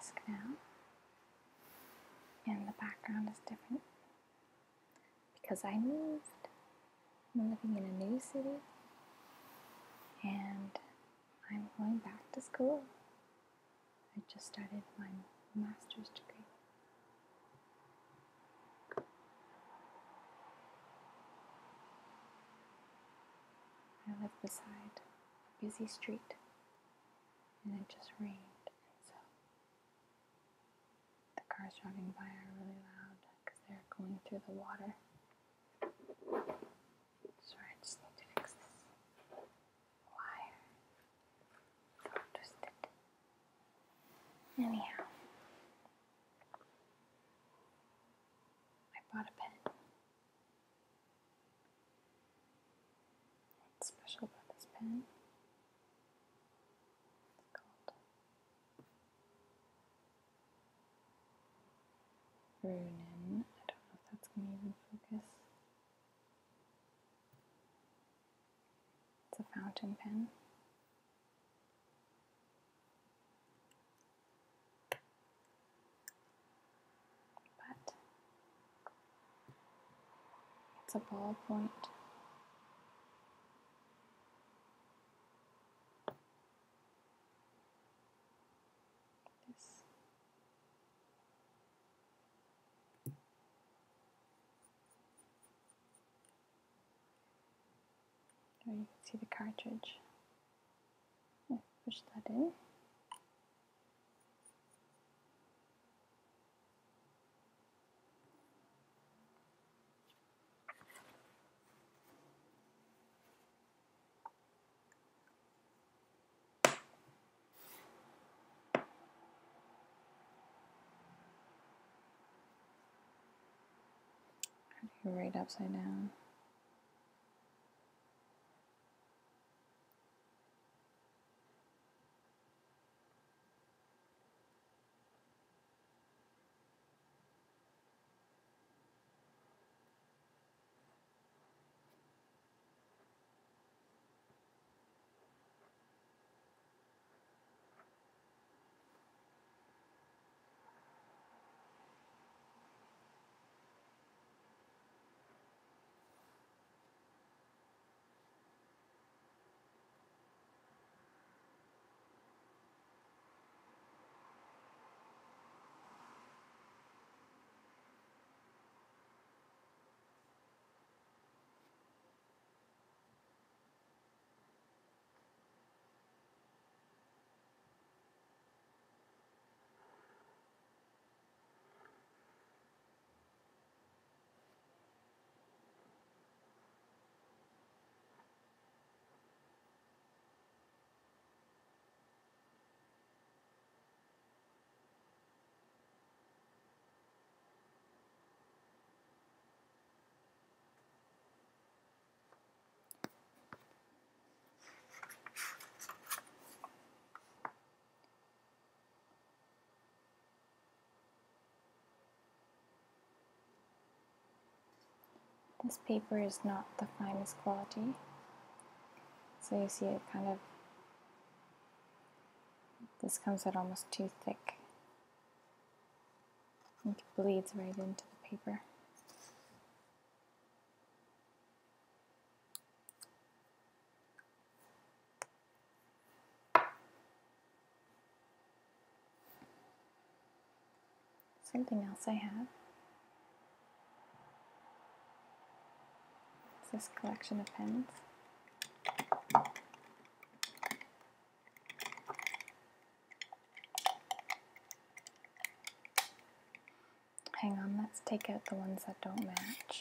desk now, and the background is different because I moved. I'm living in a new city, and I'm going back to school. I just started my master's degree. I live beside a busy street, and it just rained, and so the cars driving by are really loud because they're going through the water. Sorry, I just need to fix this wire. So twisted. Anyhow, I bought a pen. What's special about this pen? It's called Brunnen. I don't know if that's going to even focus. It's a fountain pen. But it's a ballpoint. There you can see the cartridge. Push that in. Right upside down. This paper is not the finest quality, so you see it kind of, this comes out almost too thick. It bleeds right into the paper. Something else I have is this collection of pens. Hang on, let's take out the ones that don't match.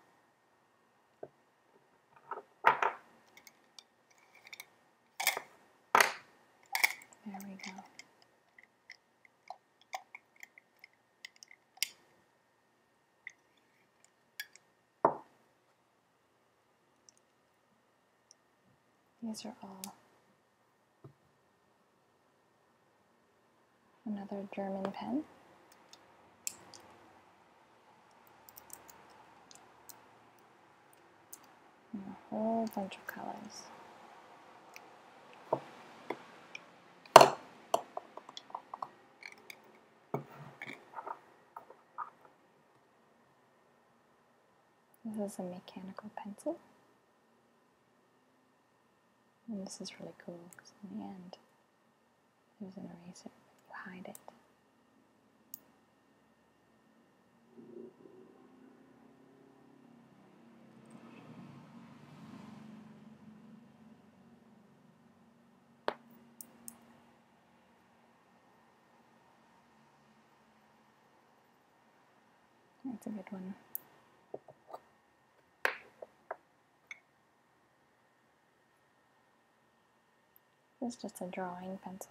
There we go. These are all another German pen. And a whole bunch of colors. This is a mechanical pencil. And this is really cool because in the end, there's an eraser, but you hide it. That's a good one. This is just a drawing pencil.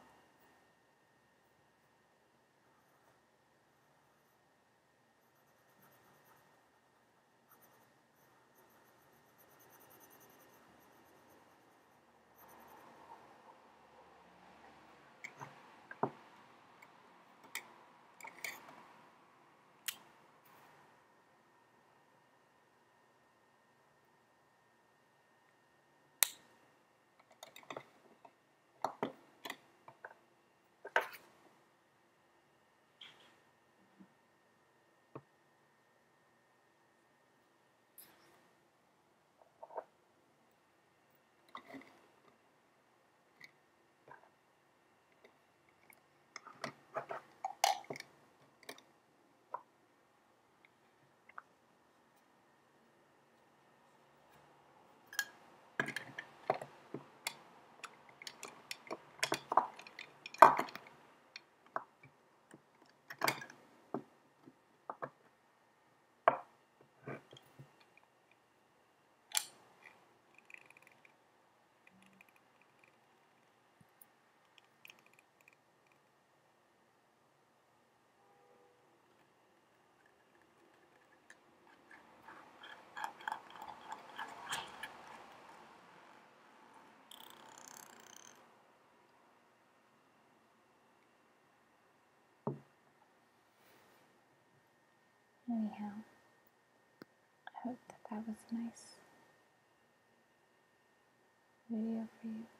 Anyhow, I hope that was a nice video for you.